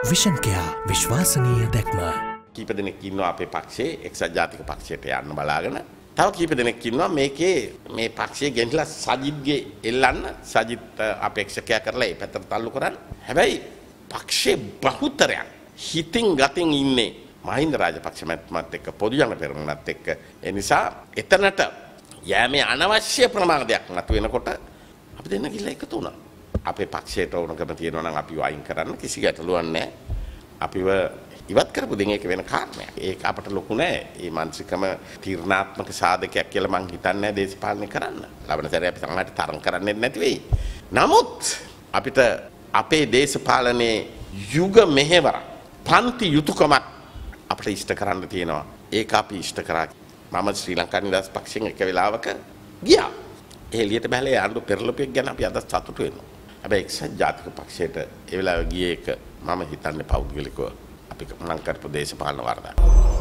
Vision care විශ්වාසනීය දැක්ම. කීප දෙනෙක් ඉන්නවා අපේ පක්ෂයේ එක්සත් ජාතික පක්ෂයට යන්න බලාගෙන. තව කීප දෙනෙක් ඉන්නවා මේකේ මේ පක්ෂයේ ගෙනලා සජිත්ගේ එල්ලන්න සජිත් අපේක්ෂකයා කරලා ඒ පැත්තට තල්ලු කරන්න. හැබැයි පක්ෂයේ බහුතරයක් හිතින් ගතින් ඉන්නේ මහින්ද රාජපක්ෂ මැතිතුමාත් එක්ක පොදු ජන පෙරමුණත් එක්ක. ඒ නිසා එතනට යෑමේ අනවශ්‍ය ප්‍රමාදයක් නැතු වෙනකොට අපි දෙන්න ගිහලා එකතු වුණා. අපේ පක්ෂයට ඕනකම තියෙනවා නම් අපිව අයින් කරන්න කිසි ගැටලුවක් නැහැ. අපිව ඉවත් කරපු දෙන එක වෙන කාරණයක්. ඒක අපට ලොකු නෑ. මේ මානසිකම තීරණාත්මක සාධකයක් කියලා මං හිතන්නේ නෑ දේශපාලනය කරන්න. ලබන සැරේ අපි සමහරට තරම් කරන්නේ නැති වෙයි. නමුත් අපිට අපේ දේශපාලනයේ යුග මෙහෙවර පන්ති යුතුයකමක් අපිට ඉෂ්ට කරන්න තියෙනවා. ඒක අපි ඉෂ්ට කරා. මම ශ්‍රී ලංකා නිදහස් පක්ෂයෙන් එක වෙලාවක ගියා. එළියට බහලා ආණ්ඩු පෙරළපියක් ගැන අපි අද සතුටු වෙනවා. හැබැයි එක්සත් ජාතික පක්ෂයට ඒ වෙලාවේ ගියේ එක මම හිතන්නේ පෞද්ගලිකව අපි නම් කරපු දේශපාලන වරදක්.